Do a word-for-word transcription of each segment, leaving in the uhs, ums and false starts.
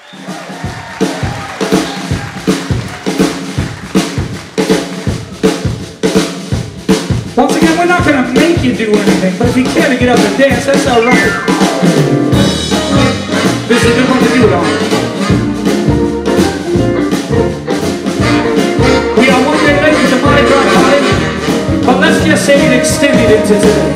Once again, we're not going to make you do anything, but if you care to get up and dance, that's all right. This is a good one to do it on. We are one day late with the Mardi Gras party, but let's just say it extended into today.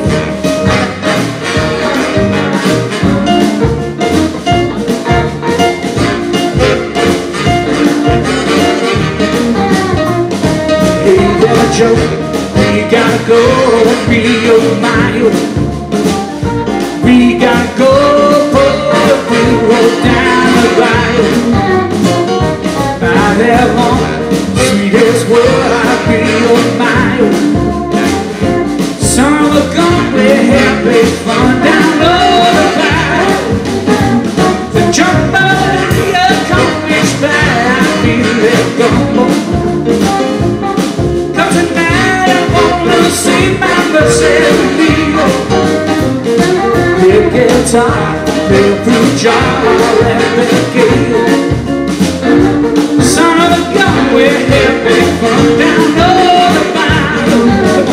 Hey there, Joe. We gotta go real mile. We gotta go for the road down the aisle. By that one, sweetest word, I real mile. Son of a gun, we're happy fun down the aisle. The Jambalaya comes back, I feel it gumbo. Come tonight, I wanna see my myself. Big guitar, big fruit jar, and big gale. Son of a gun, we're happy fun down the mile.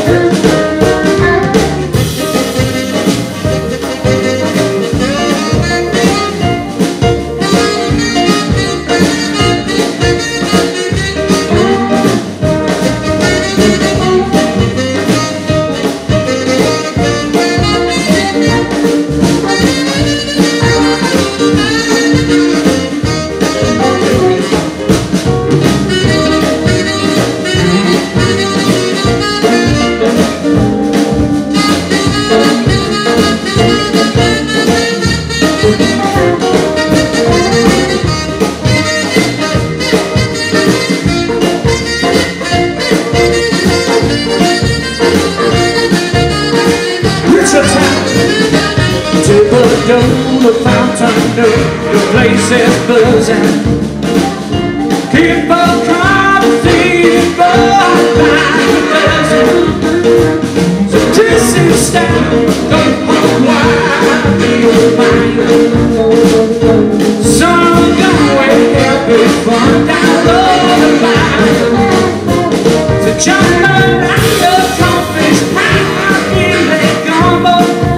The fountain, the place is buzzing. Keep on coming, but by the dozen. So this is style, don't hold wide, be mine. Son of a gun, we're happy fun down the line. So Jambalaya coffee's high, I feel it gumbo.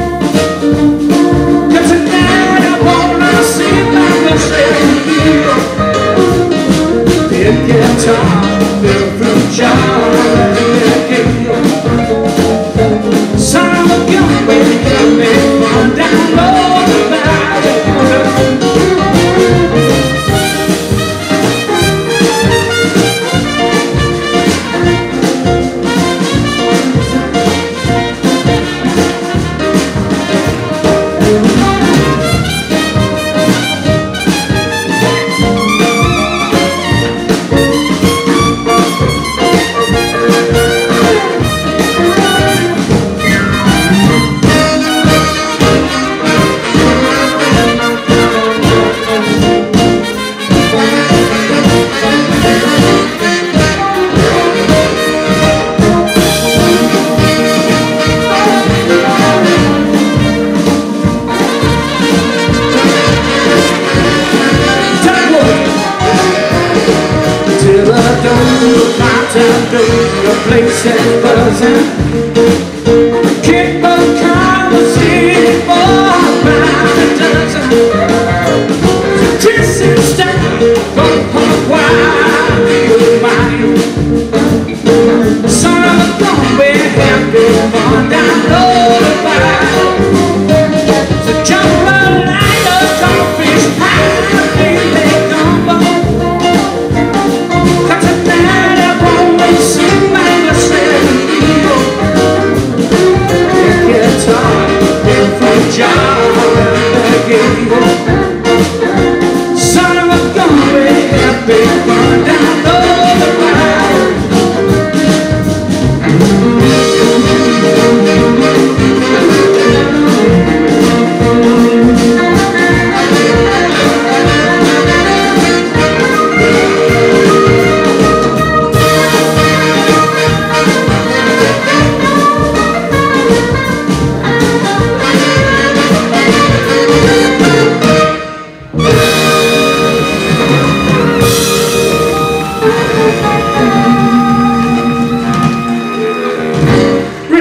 Guitar, big fruit jar, and big gale. Son of a gun, we're happy fun down the the place is buzzing. Keep on coming, more by the dozen. This is style, go home wild, you mine. Son of a gun, we're happy fun down the mile. So Jambalaya coffee's high, feel it gumbo. Come tonight, I wanna see my myself.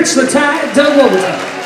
Rich Latai, double overtime.